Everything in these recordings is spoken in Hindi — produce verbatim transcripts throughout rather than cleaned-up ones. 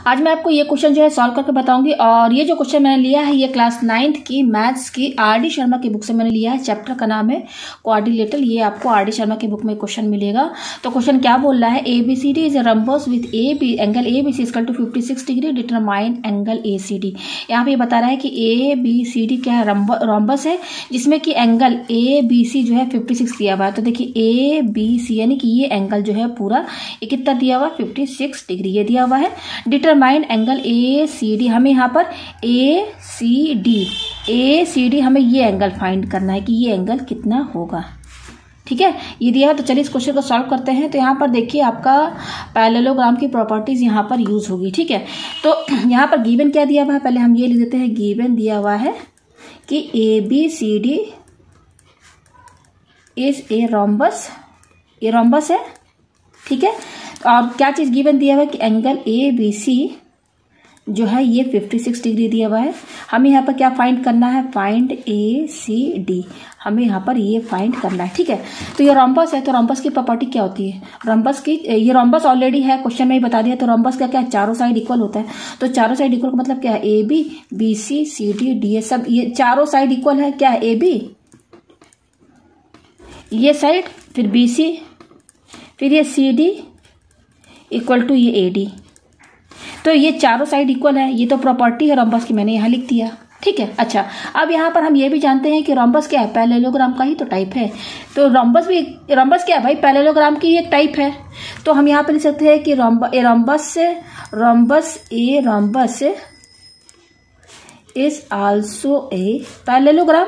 आज मैं आपको ये क्वेश्चन जो है सॉल्व करके बताऊंगी। और ये जो क्वेश्चन मैंने लिया है ये क्लास नाइन्थ की मैथ्स की आर डी शर्मा की बुक से मैंने लिया है। चैप्टर का नाम है क्वाड्रिलेटरल। ये आपको आर डी शर्मा की बुक में क्वेश्चन मिलेगा। तो क्वेश्चन क्या बोल रहा है, A B C D is a rhombus with A B angle A B C equal to fifty six degree, determine angle A C D. यहाँ पे ये बता रहा है कि ए बी सी डी क्या है, रंबस है जिसमें कि एंगल ए बी सी जो है फिफ्टी सिक्स दिया हुआ है। तो देखिए ए बी सी यानी कि ये एंगल जो है पूरा ये कितना दिया हुआ है, फिफ्टी सिक्स डिग्री ये दिया हुआ है। Determine angle A C D, हमें यहाँ पर ए C D A C D हमें ये एंगल फाइंड करना है कि ये एंगल कितना होगा। ठीक है, ये दिया है। तो चलिए इस क्वेश्चन को सॉल्व करते हैं। तो यहाँ पर देखिए आपका पैरेललोग्राम की प्रॉपर्टीज यहाँ पर यूज होगी। ठीक है, तो यहाँ पर गिवन क्या दिया हुआ है, पहले हम ये लिख देते हैं। गिवन दिया हुआ है कि A B C D is a rhombus, ये रोम्बस है। ठीक है, और क्या चीज गिवन दिया हुआ है कि एंगल ए बी सी जो है ये फिफ्टी सिक्स डिग्री दिया हुआ है। हमें यहाँ पर क्या फाइंड करना है, फाइंड ए सी डी, हमें यहाँ पर ये फाइंड करना है। ठीक है, तो ये रोम्बस है, तो रोम्बस की प्रॉपर्टी क्या होती है, रोम्बस की, ये रोम्बस ऑलरेडी है, क्वेश्चन में ही बता दिया। तो रोम्बस का क्या है, चारों साइड इक्वल होता है। तो चारों साइड इक्वल का मतलब क्या है, A B B C C D D, ये सब ये चारों साइड इक्वल है। क्या है, ए बी ये साइड, फिर बी सी, फिर ये सी डी इक्वल टू ये ए डी। तो ये चारों साइड इक्वल है, ये तो प्रॉपर्टी है रोम्बस की, मैंने यहाँ लिख दिया। ठीक है, अच्छा अब यहाँ पर हम ये भी जानते हैं कि रोम्बस क्या है, पैरेललोग्राम का ही तो टाइप है। तो रोम्बस भी, रोम्बस क्या है भाई, पैरेललोग्राम की एक टाइप है। तो हम यहाँ पर लिख सकते हैं कि रोम्बस ए रोम्बस से rhombus a rhombus is also a parallelogram.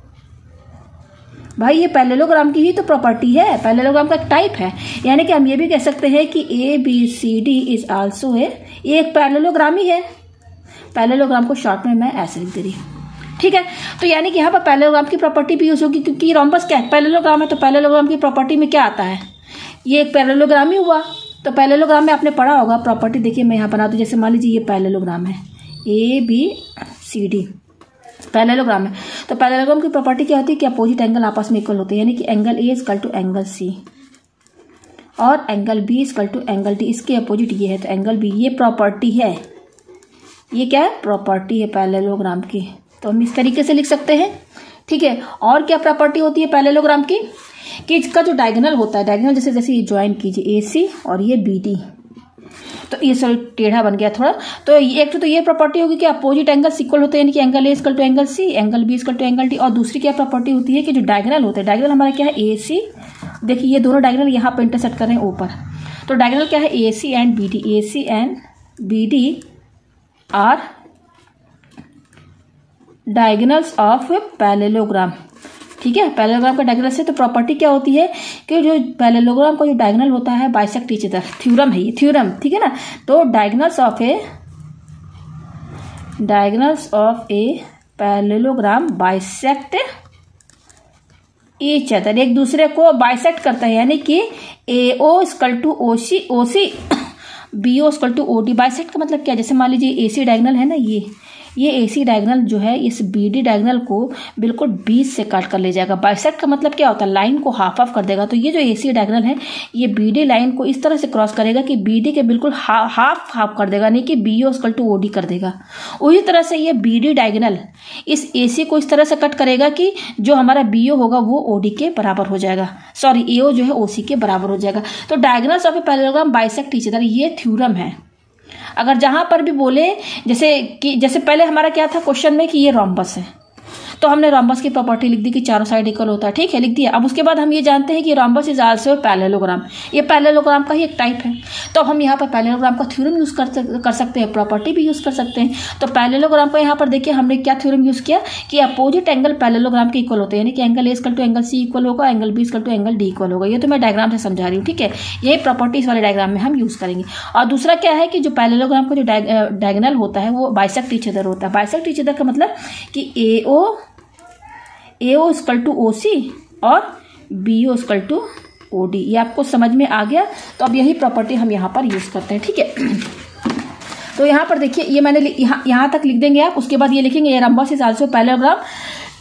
भाई ये पैरेललोग्राम की ही तो प्रॉपर्टी है, पैरेललोग्राम का एक टाइप है। यानी कि हम ये भी कह सकते हैं कि A B C D is also a, ये एक पैरेललोग्राम ही है। पैरेललोग्राम को शॉर्ट में मैं ऐसे लिख दे रही हूँ। ठीक है, तो यानी कि यहाँ पर पैरेललोग्राम की प्रॉपर्टी भी यूज होगी, क्योंकि रोम्बस क्या है, पैरेललोग्राम है। तो पैरेललोग्राम की प्रॉपर्टी में क्या आता है, ये एक पैरेललोग्राम ही हुआ। तो पैरेललोग्राम में आपने पढ़ा होगा प्रॉपर्टी। देखिए मैं यहाँ बना दूँ, जैसे मान लीजिए ये पैरेललोग्राम है, A B C D parallelogram है। तो पैरेललोग्राम की प्रॉपर्टी क्या होती है कि अपोजिट एंगल आपस में इक्वल होते हैं। यानी कि angle A equal to angle C और angle B equal to angle D, इसके अपोजिट ये है तो एंगल बी, ये प्रॉपर्टी है। ये क्या है, प्रॉपर्टी है पैरेललोग्राम की। तो हम इस तरीके से लिख सकते हैं। ठीक है, और क्या प्रॉपर्टी होती है पैरेललोग्राम की कि इसका जो डायगोनल होता है, डायगोनल जैसे जैसे ये ज्वाइन कीजिए ए सी और ये बी डी, तो ये सॉरी टेढ़ा बन गया थोड़ा। तो एक तो ये प्रॉपर्टी होगी कि अपोजिट एंगल्स इक्वल होते हैं, यानी कि angle A equal to angle C, angle B equal to angle D. और दूसरी क्या प्रॉपर्टी होती है कि जो डायगोनल होते हैं, डायगोनल हमारा क्या है ए सी, देखिए ये दोनों डायगोनल यहाँ पे इंटरसेक्ट कर रहे हैं ऊपर। तो डायगोनल क्या है, A C and B D, A C and B D are diagonals of parallelogram. ठीक है, पैरेललोग्राम का डायगोनल से तो प्रॉपर्टी क्या होती है कि जो पैरेललोग्राम का जो डायगोनल होता है बाइसेक्ट ईच अदर, थ्योरम है ये, थ्योरम। ठीक है ना, तो diagonals of a diagonals of a parallelogram bisect each other, एक दूसरे को बाइसेक्ट करता है। यानी कि A O equal to O C O C B O equal to O D. Bisect का मतलब क्या, जैसे मान लीजिए ए सी डायगोनल है ना, ये ये एसी डायगोनल जो है इस बीडी डायगोनल को बिल्कुल बीच से काट कर ले जाएगा। बाइसेक्ट का मतलब क्या होता है, लाइन को हाफ ऑफ कर देगा। तो ये जो एसी डायगोनल है ये बीडी लाइन को इस तरह से क्रॉस करेगा कि बीडी के बिल्कुल हा, हाफ हाफ कर देगा, नहीं कि बीओ इक्वल टू ओडी कर देगा। उसी तरह से ये बीडी डायगोनल इस एसी को इस तरह से कट करेगा कि जो हमारा बीओ होगा वो ओडी के बराबर हो जाएगा, सॉरी एओ जो है ओसी के बराबर हो जाएगा। तो diagonals of a parallelogram bisect each other, ये थ्योरम है। अगर जहां पर भी बोले, जैसे कि जैसे पहले हमारा क्या था क्वेश्चन में कि ये रोम्बस है, तो हमने रोम्बस की प्रॉपर्टी लिख दी कि चारों साइड इक्वल होता है। ठीक है, लिख दिया। अब उसके बाद हम ये जानते हैं कि रोम्बस इज आल्सो पैरेललोग्राम, ये पैरेललोग्राम का ही एक टाइप है। तो हम यहाँ पर पैरेललोग्राम का थ्योरम यूज कर कर सकते हैं, प्रॉपर्टी भी यूज कर सकते हैं। तो पैरेललोग्राम का यहाँ पर देखिए हमने क्या थ्योरम यूज किया कि अपोजिट एंगल पैरेललोग्राम के इक्वल होते हैं। यानी कि angle A equal to angle C equal होगा, angle B equal to angle D equal होगा। ये तो मैं डायग्राम से समझा रही हूँ। ठीक है, यही प्रॉपर्टीज वाले डायग्राम में हम यूज करेंगे। और दूसरा क्या है कि जो पैरेललोग्राम का जो डायगोनल होता है वो बाइसेक्ट ईच अदर होता है। बाइसेक्ट ईच अदर का मतलब कि A O A O equal to O C और B O equal to O D. ये आपको समझ में आ गया। तो अब यही प्रॉपर्टी हम यहाँ पर यूज करते हैं। ठीक है, तो यहाँ पर देखिए ये मैंने यहाँ यहाँ तक लिख देंगे आप। उसके बाद ये लिखेंगे रोम्बस इज आल्सो पैरेललोग्राम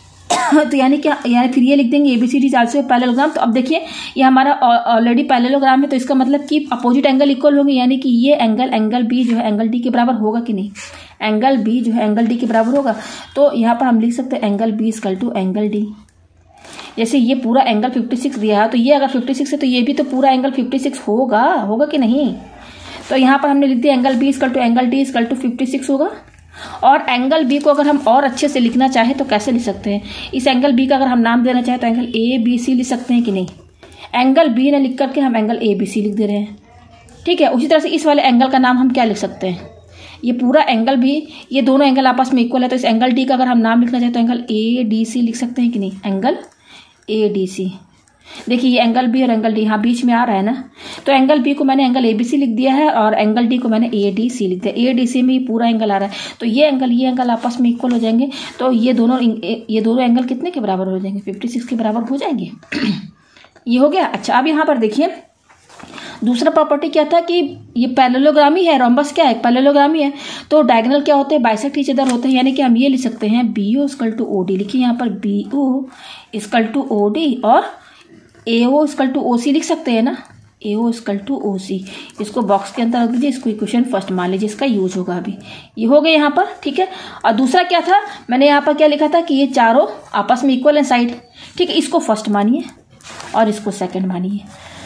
तो यानी क्या, यानी फिर ये लिख देंगे A B C D is also parallelogram. तो अब देखिए ये हमारा ऑलरेडी पैरेललोग्राम है, तो इसका मतलब कि अपोजिट एंगल इक्वल होंगे, यानी कि ये एंगल एंगल बी जो है एंगल डी के बराबर होगा कि नहीं, एंगल बी जो है एंगल डी के बराबर होगा। तो यहाँ पर हम लिख सकते हैं angle B equal to angle D. जैसे ये पूरा एंगल फिफ्टी सिक्स दिया है, तो ये अगर फिफ्टी सिक्स है तो ये भी तो पूरा एंगल फिफ्टी सिक्स होगा, होगा कि नहीं। तो यहाँ पर हमने लिख दिया angle B equal to angle D equal to fifty six होगा। और एंगल बी को अगर हम और अच्छे से लिखना चाहें तो कैसे लिख सकते हैं, इस एंगल बी का अगर हम नाम देना चाहें तो एंगल ए बी सी लिख सकते हैं कि नहीं। एंगल बी ने लिख करके हम एंगल ए बी सी लिख दे रहे हैं, ठीक है। उसी तरह से इस वाले एंगल का नाम हम क्या लिख सकते हैं, ये पूरा एंगल भी, ये दोनों एंगल आपस में इक्वल है, तो इस एंगल डी का अगर हम नाम लिखना चाहें तो एंगल ए डी सी लिख सकते हैं कि नहीं, एंगल ए डी सी। देखिए ये एंगल बी और एंगल डी यहाँ बीच में आ रहा है ना, तो एंगल बी को मैंने एंगल ए बी सी लिख दिया है और एंगल डी को मैंने ए डी सी लिख दिया। ए डी सी में ये पूरा एंगल आ रहा है, तो ये एंगल ये एंगल आपस में इक्वल हो जाएंगे, तो ये दोनों ये दोनों एंगल कितने के बराबर हो जाएंगे, फिफ्टी सिक्स के बराबर हो जाएंगे। ये हो गया। अच्छा अब यहाँ पर देखिए दूसरा प्रॉपर्टी क्या था कि ये पैरेललोग्राम ही है, रोम्बस क्या है, पैरेललोग्राम ही है, तो डायगोनल क्या होते हैं, बाइसेक्ट ईच अदर होते हैं, यानी कि हम ये लिख सकते हैं B O equal to O D. लिखिए यहाँ पर B O equal to O D और A O equal to O सी लिख सकते हैं ना, ए ओ इक्वल टू ओ सी। इसको बॉक्स के अंदर रख दीजिए, इसको इक्वेशन फर्स्ट मान लीजिए, इसका यूज होगा अभी। ये हो गए यहाँ पर, ठीक है। और दूसरा क्या था, मैंने यहाँ पर क्या लिखा था कि ये चारों आपस में इक्वल है साइड, ठीक है। इसको फर्स्ट मानिए और इसको सेकंड मानिए।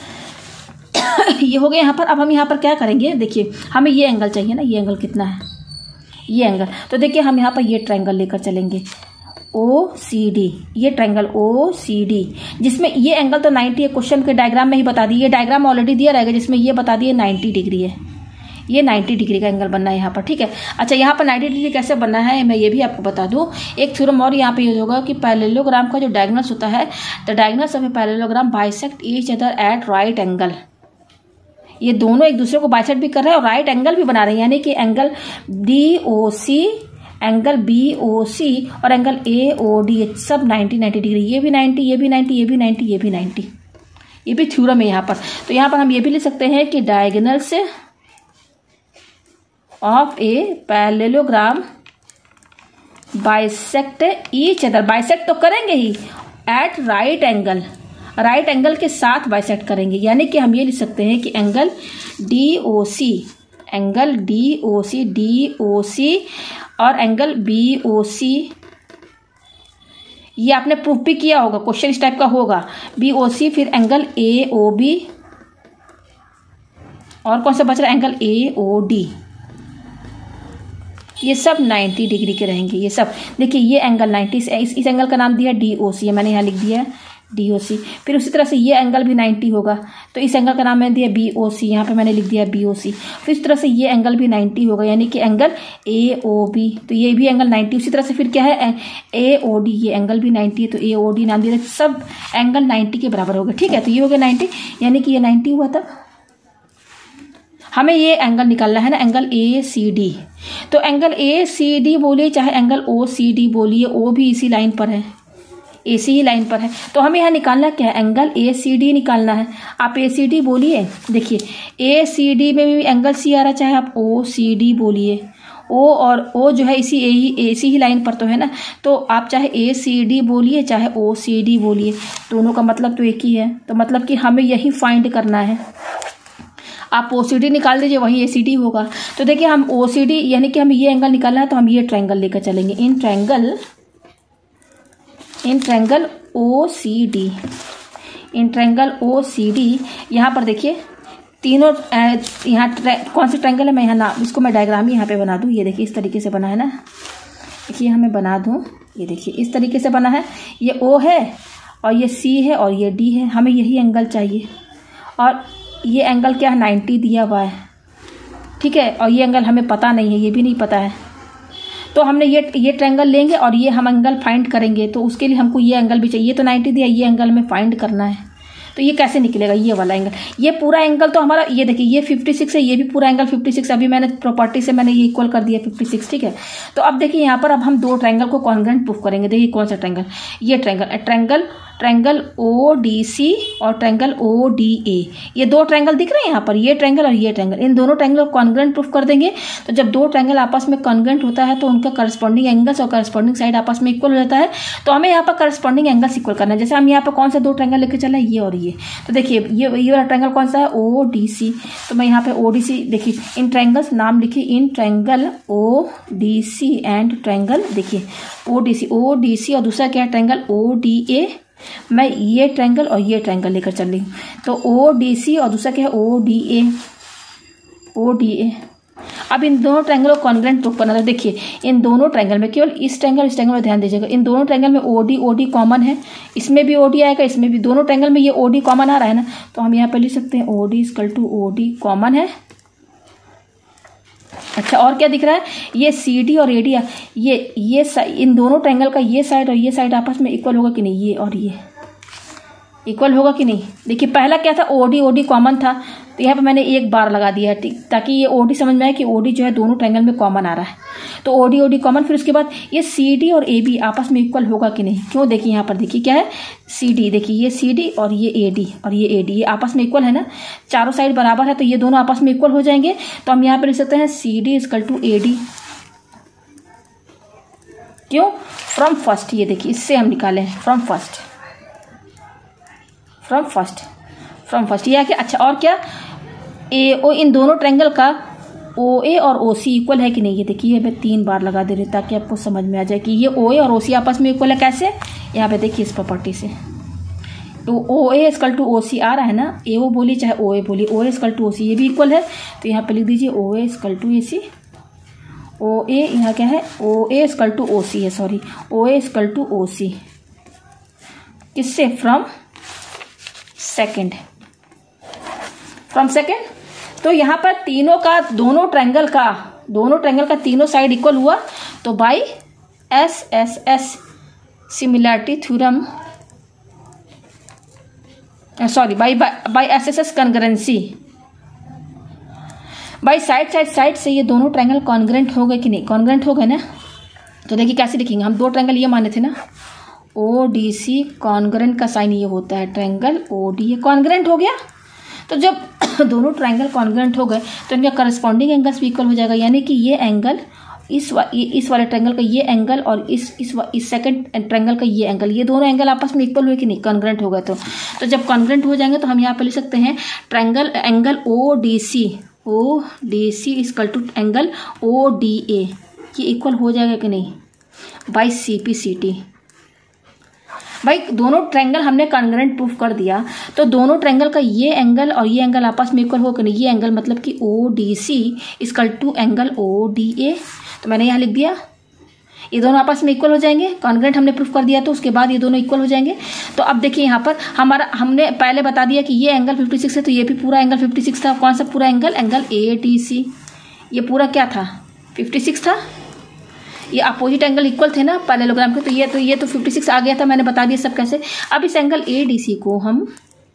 ये हो गया यहाँ पर। अब हम यहाँ पर क्या करेंगे, देखिए हमें ये एंगल चाहिए ना, ये एंगल कितना है, ये एंगल, तो देखिए हम यहाँ पर ये ट्रायंगल लेकर चलेंगे ओ सी डी, ये ट्रायंगल ओ सी डी, जिसमें ये एंगल तो नाइन्टी है, क्वेश्चन के डायग्राम में ही बता दी, ये डायग्राम ऑलरेडी दिया रहेगा जिसमें ये बता दिए नाइन्टी डिग्री है, ये नाइन्टी डिग्री का एंगल बनना है यहाँ पर, ठीक है। अच्छा यहाँ पर नाइन्टी डिग्री कैसे बनना है मैं ये भी आपको बता दूँ। एक थ्योरम और यहाँ पे यूज होगा कि पैरेललोग्राम का जो डायगोनल्स होता है, the diagonals of a parallelogram bisect each other at right angle. ये दोनों एक दूसरे को बाइसेक्ट भी कर रहे हैं और राइट एंगल भी बना रहे हैं, यानी कि angle D O C, angle B O C और एंगल ए ओ डी सब नाइन्टी नाइन्टी डिग्री, ये भी नाइन्टी, ये भी नाइन्टी, ये भी नाइन्टी, ये भी नाइन्टी, ये भी थ्योरम है यहाँ पर। तो यहाँ पर हम ये भी लिख सकते हैं कि diagonals of a parallelogram bisect each other, bisect तो करेंगे ही at right angle, right angle के साथ बाइसेक्ट करेंगे, यानी कि हम ये लिख सकते हैं कि angle D O C, angle D O C, D O C और एंगल बी ओ सी, ये आपने प्रूफ भी किया होगा, क्वेश्चन इस टाइप का होगा, बी ओ सी, फिर एंगल ए ओ बी और कौन सा बच रहा है, एंगल ए ओ डी, ये सब नाइन्टी डिग्री के रहेंगे ये सब। देखिए ये एंगल नाइन्टी, इस इस एंगल का नाम दिया डी ओ सी है, मैंने यहाँ लिख दिया है डी ओ सी। फिर उसी तरह से ये एंगल भी नाइन्टी होगा, तो इस एंगल का नाम मैंने दिया बी ओ सी, यहाँ पे मैंने लिख दिया बी ओ सी। फिर इस तरह से ये एंगल भी नाइन्टी होगा, यानी कि एंगल ए ओ बी, तो ये भी एंगल नाइन्टी। उसी तरह से फिर क्या है ए ओ डी, ये एंगल भी नाइन्टी है, तो ए ओ डी नाम दिया, सब एंगल नाइन्टी के बराबर हो गए, ठीक है। तो ये हो गया नाइन्टी, यानी कि ये नाइन्टी हुआ था। हमें ये एंगल निकालना है ना, एंगल ए सी डी, तो एंगल ए सी डी बोलिए चाहे एंगल ओ सी डी बोलिए, ओ भी इसी लाइन पर है, ए सी ही लाइन पर है, तो हमें यहाँ निकालना क्या है, एंगल ए सी डी निकालना है। आप ए सी डी बोलिए, देखिए ए सी डी में भी एंगल सी आ रहा है, चाहे आप ओ सी डी बोलिए, ओ और ओ जो है इसी ए ही ए सी ही लाइन पर तो है ना, तो आप चाहे ए सी डी बोलिए चाहे ओ सी डी बोलिए, दोनों का मतलब तो एक ही है, तो मतलब कि हमें यही फाइंड करना है। आप ओ सी डी निकाल दीजिए, वही ए सी डी होगा। तो देखिए हम ओ सी डी यानी कि हमें ये एंगल निकालना है, तो हम ये ट्रायंगल लेकर चलेंगे, in triangle in triangle O C D, in triangle O C D. यहाँ पर देखिए तीनों यहाँ कौन सी ट्रायंगल है, मैं यहाँ ना इसको मैं डायग्राम ही यहाँ पे बना दूँ। ये देखिए इस तरीके से बना है ना, देखिए हमें बना दूँ, ये देखिए इस तरीके से बना है, ये ओ है और ये सी है और ये डी है, हमें यही एंगल चाहिए। और ये एंगल क्या है, नाइन्टी दिया हुआ है, ठीक है। और ये एंगल हमें पता नहीं है, ये भी नहीं पता है, तो हमने ये ये ट्रायंगल लेंगे और ये हम एंगल फाइंड करेंगे, तो उसके लिए हमको ये एंगल भी चाहिए। तो नाइन्टी दिया, ये एंगल हमें फाइंड करना है, तो ये कैसे निकलेगा, ये वाला एंगल, ये पूरा एंगल तो हमारा, ये देखिए ये फिफ्टी सिक्स है, ये भी पूरा एंगल फिफ्टी सिक्स, अभी मैंने प्रॉपर्टी से मैंने ये इक्वल कर दिया फिफ्टी सिक्स, ठीक है। तो अब देखिए यहाँ पर अब हम दो ट्रायंगल को कॉन्ग्रुएंट प्रूफ करेंगे। देखिए कौन सा ट्रायंगल, ये triangle triangle triangle O D C और ट्रायंगल ओ डी ए, ये दो ट्रायंगल दिख रहे हैं यहाँ पर, ये ट्रायंगल और ये ट्रायंगल, इन दोनों ट्रायंगल को कॉन्ग्रुएंट प्रूफ कर देंगे। तो जब दो ट्रायंगल आपस में कॉन्ग्रुएंट होता है तो उनका करस्पॉन्डिंग एंगल्स और करस्पॉन्डिंग साइड आपस में इक्वल हो जाता है। तो हमें यहाँ पर करस्पॉन्डिंग एंगल्स इक्वल करना है। जैसे हम यहाँ पर कौन सा दो ट्रायंगल लेके चल रहे हैं, ये और ये। तो देखिए ये ये वाला ट्रायंगल कौन सा है, ओ डी सी। तो मैं यहाँ पे ओ डी सी, देखिए इन ट्रायंगल्स नाम लिखिए, in triangle O D C and triangle, देखिए O D C, O D C और दूसरा क्या है ट्रायंगल ओ डी ए। मैं ये ट्रायंगल और ये ट्रायंगल लेकर चल रही हूँ। तो ओ डी सी और दूसरा क्या है ओ डी ए, ओ डी ए। अब इन दोनों ट्रायंगल को कॉन्ग्रुएंट प्रूफ करना था। देखिए इन दोनों ट्रायंगल में, केवल इस ट्रायंगल इस ट्रायंगल में ध्यान दीजिएगा, इन दोनों ट्रायंगल में ओडी ओडी कॉमन है, इसमें भी ओडी आएगा, इसमें भी, दोनों ट्रायंगल में ये ओडी कॉमन आ रहा है ना। तो हम यहाँ पे लिख सकते हैं OD equal to OD common है। अच्छा और क्या दिख रहा है, ये सी डी और ए डी, ये ये इन दोनों ट्रायंगल का ये साइड और ये साइड आपस में इक्वल होगा कि नहीं, ये और ये इक्वल होगा कि नहीं। देखिए पहला क्या था, ओडी ओडी कॉमन था, तो यहाँ पे मैंने एक बार लगा दिया है, ठीक, ताकि ये ओडी समझ में आए कि ओडी जो है दोनों ट्रायंगल में कॉमन आ रहा है। तो ओडी ओडी कॉमन, फिर उसके बाद ये सी डी और ए बी आपस में इक्वल होगा कि नहीं। क्यों, देखिए यहाँ पर देखिए क्या है, सी डी, देखिए ये सी डी और ये ए डी और ये ए डी, ये आपस में इक्वल है ना, चारों साइड बराबर है, तो ये दोनों आपस में इक्वल हो जाएंगे। तो हम यहाँ पर लिख सकते हैं C D equal to A D. क्यों, फ्रॉम फर्स्ट, ये देखिए इससे हम निकाले हैं from first, from first from first ये क्या। अच्छा और क्या, ए ओ, इन दोनों ट्रायंगल का ओ ए और ओ सी इक्वल है कि नहीं। ये देखिए मैं तीन बार लगा दे रही हूँ ताकि आपको समझ में आ जाए कि ये ओ ए और ओ सी आपस में इक्वल है। कैसे, यहाँ पे देखिए इस प्रॉपर्टी से, तो ओ ए इक्वल टू ओ सी आ रहा है ना, ए ओ बोली चाहे ओ ए बोली, ओ ए इक्वल टू ओ सी ये भी इक्वल है। तो यहाँ पे लिख दीजिए ओ ए इक्वल टू ए सी, ओ ए यहाँ क्या है, ओ A equal to O C है, sorry O A equal to O C, किससे, फ्रॉम सेकेंड, फ्रॉम सेकेंड। तो यहाँ पर तीनों का, दोनों ट्रायंगल का, दोनों ट्रायंगल का तीनों साइड इक्वल हुआ। तो by S S S similarity theorem, sorry by by S S S congruency, by side side side से ये दोनों ट्रायंगल कॉन्ग्रुएंट हो गए कि नहीं, कॉन्ग्रुएंट हो गए ना। तो देखिए कैसे लिखेंगे, हम दो ट्रायंगल ये माने थे ना, ओ डी सी कॉन्ग्रुएंट का साइन ये होता है triangle O D A, congruent हो गया। तो जब दोनों ट्रायंगल कॉन्ग्रुएंट हो गए तो इनका करस्पॉन्डिंग एंगल्स भी इक्वल हो जाएगा, यानी कि ये एंगल इस वा, इस वाले ट्रायंगल का ये एंगल और इस इस इस सेकंड ट्रायंगल का ये एंगल, ये दोनों एंगल आपस में इक्वल हुए कि नहीं, कॉन्ग्रुएंट हो गए। तो तो जब कॉन्ग्रुएंट हो जाएंगे तो हम यहाँ पे लिख सकते हैं triangle angle O D C, O D C equal to angle O D A, ये इक्वल हो जाएगा कि नहीं, by C P C T. भाई दोनों ट्रायंगल हमने कॉन्ग्रुएंट प्रूफ कर दिया, तो दोनों ट्रायंगल का ये एंगल और ये एंगल आपस में इक्वल होगा नहीं, ये एंगल मतलब कि O D C equal to angle O D A. तो मैंने यहाँ लिख दिया, ये दोनों आपस में इक्वल हो जाएंगे, कॉन्ग्रुएंट हमने प्रूफ कर दिया, तो उसके बाद ये दोनों इक्वल हो जाएंगे। तो अब देखिए यहाँ पर हमारा, हमने पहले बता दिया कि ये एंगल फिफ्टी सिक्स है, तो ये भी पूरा एंगल फिफ्टी सिक्स था। कौन सा पूरा angle, angle A D C, ये पूरा क्या था, फिफ्टी सिक्स था। ये अपोजिट एंगल इक्वल थे ना पैरेललोग्राम के, तो ये तो ये तो फिफ्टी सिक्स आ गया था, मैंने बता दिया सब कैसे। अब इस एंगल ए डी सी को हम,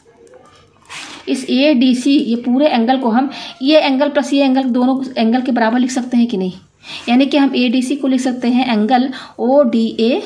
इस ए डी सी ये पूरे एंगल को हम ये एंगल प्लस ये एंगल दोनों एंगल के बराबर लिख सकते हैं कि नहीं, यानी कि हम ए डी सी को लिख सकते हैं angle O D A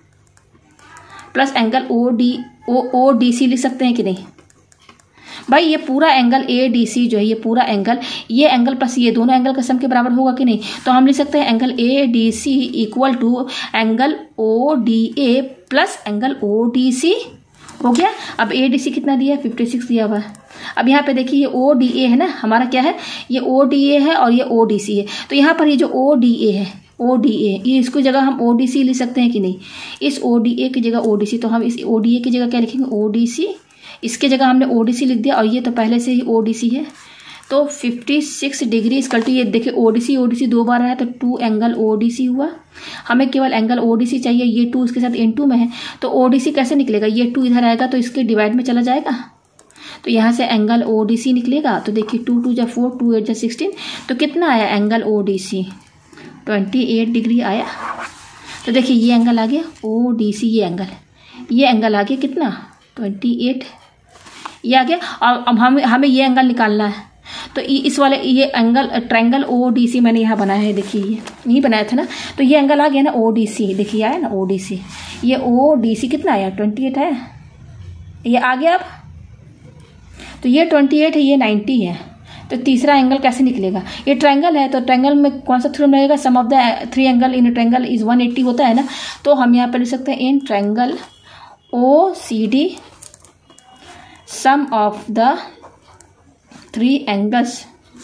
plus angle O D O O D C लिख सकते हैं कि नहीं। भाई ये पूरा एंगल ए डी सी जो है, ये पूरा एंगल, ये एंगल प्लस ये दोनों एंगल का सम के बराबर होगा कि नहीं। तो हम लिख सकते हैं angle A D C equal to angle O D A plus angle O D C, हो गया। अब ए डी सी कितना दिया है, फिफ्टी सिक्स दिया हुआ है। अब यहाँ पे देखिए ये ओ डी ए है ना, हमारा क्या है, ये ओ डी ए है और ये ओ डी सी है। तो यहाँ पर ये जो ओ डी ए है, ओ डी ए, ये इसको जगह हम ओ डी सी लिख सकते हैं कि नहीं, इस ओ डी ए की जगह ओ डी सी। तो हम इस ओ डी ए की जगह क्या लिखेंगे, ओ डी सी, इसके जगह हमने ओ डी सी लिख दिया, और ये तो पहले से ही ओ डी सी है। तो fifty six degree equal to, ये देखिए O D C O D सी दो बार आया, तो two angle O D C हुआ। हमें केवल एंगल ओ डी सी चाहिए, ये टू इसके साथ इन टू में है, तो ओ डी सी कैसे निकलेगा, ये टू इधर आएगा तो इसके डिवाइड में चला जाएगा, तो यहाँ से एंगल ओ डी सी निकलेगा। तो देखिए टू टू जा फोर, टू एट जा सिक्सटीन, तो कितना आया angle O D C, twenty eight degree आया। तो देखिए ये एंगल आ गया ओ डी सी, ये एंगल ये एंगल आ गया कितना, ट्वेंटी एट, ये आ गया। और अब हमें हमें ये एंगल निकालना है, तो इस वाले ये angle triangle O D C मैंने यहाँ बनाया है, देखिए ये नहीं बनाया था ना, तो ये एंगल आ गया ना ओ डी सी, देखिए आया ना ओ डी सी, ये ओ डी सी कितना आया, ट्वेंटी एट है, ये आ गया अब। तो ये ट्वेंटी एट है, ये नाइन्टी है, तो तीसरा एंगल कैसे निकलेगा? ये ट्रायंगल है तो ट्रायंगल में कौन सा थ्योरम रहेगा? Sum of the three angle in triangle is one eighty होता है ना। तो हम यहाँ पर लिख सकते हैं in triangle O C D sum of the three angles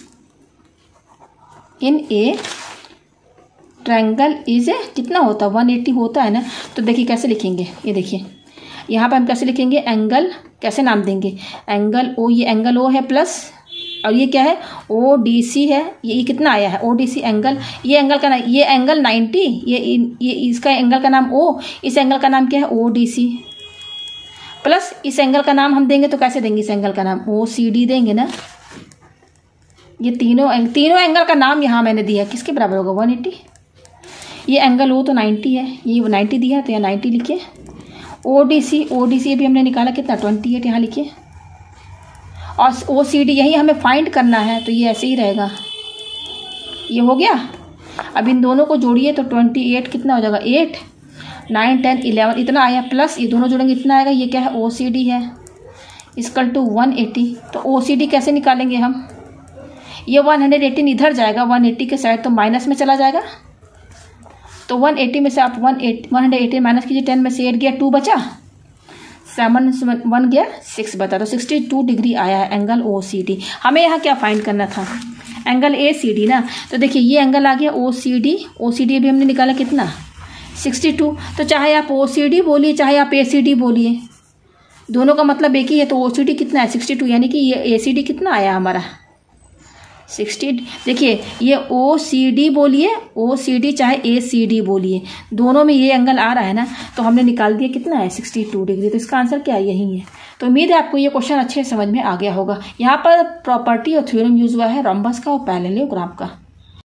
in a triangle is a कितना होता है? वन एट्टी होता है ना। तो देखिए कैसे लिखेंगे, ये देखिए यहाँ पर हम कैसे लिखेंगे? एंगल कैसे नाम देंगे? एंगल ओ, ये एंगल ओ है प्लस, और ये क्या है? ओ डी सी है। ये कितना आया है? ओ डी सी एंगल, ये एंगल का नाम, ये एंगल नाइन्टी, ये ये इसका एंगल का नाम ओ, इस एंगल का नाम क्या है? ओ डी सी, प्लस इस एंगल का नाम हम देंगे तो कैसे देंगे? इस एंगल का नाम ओ सी डी देंगे ना। ये तीनों तीनों एंगल का नाम यहाँ मैंने दिया, किसके बराबर होगा? One eighty. ये एंगल ओ तो नाइन्टी है, ये नाइन्टी दिया तो यहाँ नाइन्टी लिखिए। ओ डी सी, ओ डी सी अभी हमने निकाला कितना? ट्वेंटी एट, यहाँ लिखिए। और ओ सी डी यही हमें फाइंड करना है, तो ये ऐसे ही रहेगा। ये हो गया। अब इन दोनों को जोड़िए तो ट्वेंटी एट कितना हो जाएगा? एट, नाइन, टेन, इलेवन, इतना आया, प्लस ये दोनों जोड़ेंगे इतना आएगा। ये क्या है? ओ सी डी है, इक्वल टू वन एट्टी। तो ओ सी डी कैसे निकालेंगे हम? ये वन हंड्रेड एटीन इधर जाएगा, वन एट्टी के साइड, तो माइनस में चला जाएगा। तो वन एट्टी में से आप one eight one hundred eighteen minus कीजिए, टेन में से एट गया, टू बचा, सेवन वन गया, सिक्स बता। तो सिक्सटी टू डिग्री आया है एंगल ओ सी डी। हमें यहाँ क्या फाइंड करना था? एंगल ए सी डी ना। तो देखिए ये एंगल आ गया ओ C D, O C D भी हमने निकाला कितना? Sixty two. तो चाहे आप ओ सी डी बोलिए चाहे आप ए सी डी बोलिए, दोनों का मतलब एक ही है। तो ओ सी डी कितना है? सिक्सटी टू, यानी कि ये ए सी डी कितना आया हमारा? सिक्सटी। देखिए ये ओ सी डी बोलिए, ओ सी डी चाहे ए सी डी बोलिए, दोनों में ये एंगल आ रहा है ना, तो हमने निकाल दिया कितना है? Sixty two degree. तो इसका आंसर क्या है? यही है। तो उम्मीद है आपको ये क्वेश्चन अच्छे समझ में आ गया होगा। यहाँ पर प्रॉपर्टी और थ्योरम यूज हुआ है रोम्बस का और पैरेललोग्राम का।